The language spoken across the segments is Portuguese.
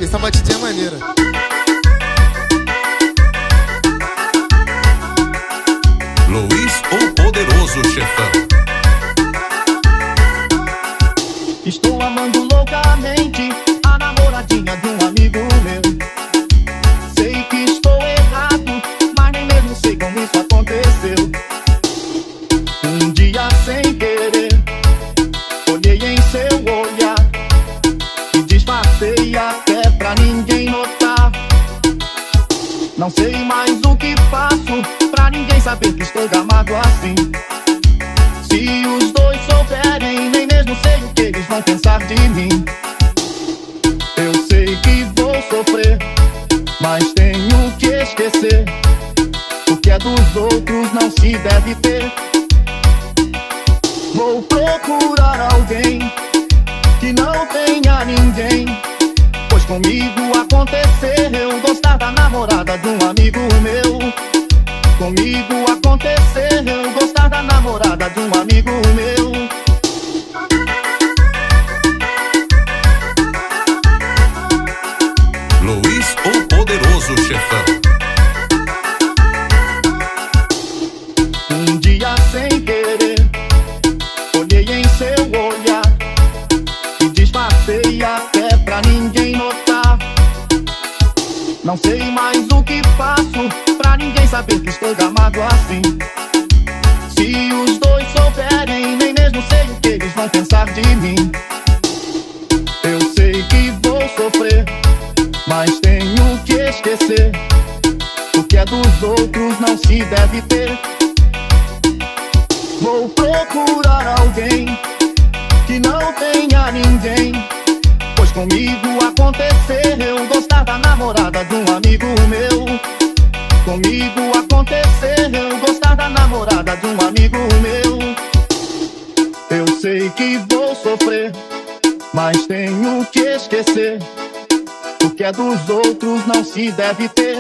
essa batidinha maneira. Luiz, o poderoso chefão. Estou amando loucamente a namoradinha de um amigo meu. Sei que estou errado, mas nem mesmo sei como isso aconteceu. Um dia sem querer, olhei em seu olhar e disfarcei até pra ninguém notar. Não sei mais o que faço pra ninguém saber que estou gamado assim. Se os dois souberem, nem mesmo sei o que eles vão pensar de mim. Eu sei que vou sofrer, mas tenho que esquecer. O que é dos outros não se deve ter. Vou procurar alguém que não tenha ninguém, pois comigo aconteceu gostar da namorada de um amigo meu. Comigo aconteceu gostar da namorada de um amigo meu. Luiz, o poderoso chefão. Um dia sem querer, olhei em seu olhar e disfarcei até pra ninguém notar. Não sei mais o que faço pra ninguém saber que estou gamado assim. Se os dois souberem, nem mesmo sei o que eles vão pensar de mim. Eu sei que vou sofrer, mas tenho que esquecer. O que é dos outros não se deve ter. Vou procurar alguém que não tenha ninguém, pois comigo aconteceu gostar da namorada de um amigo meu. Comigo aconteceu gostar da namorada de um amigo meu. Eu sei que vou sofrer, mas tenho que esquecer. O que é dos outros não se deve ter.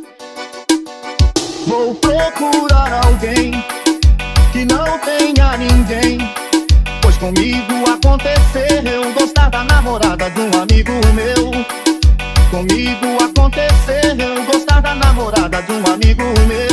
Vou procurar alguém que não tenha ninguém, pois comigo aconteceu gostar da namorada de um amigo meu. Comigo aconteceu gostar da namorada de um amigo meu.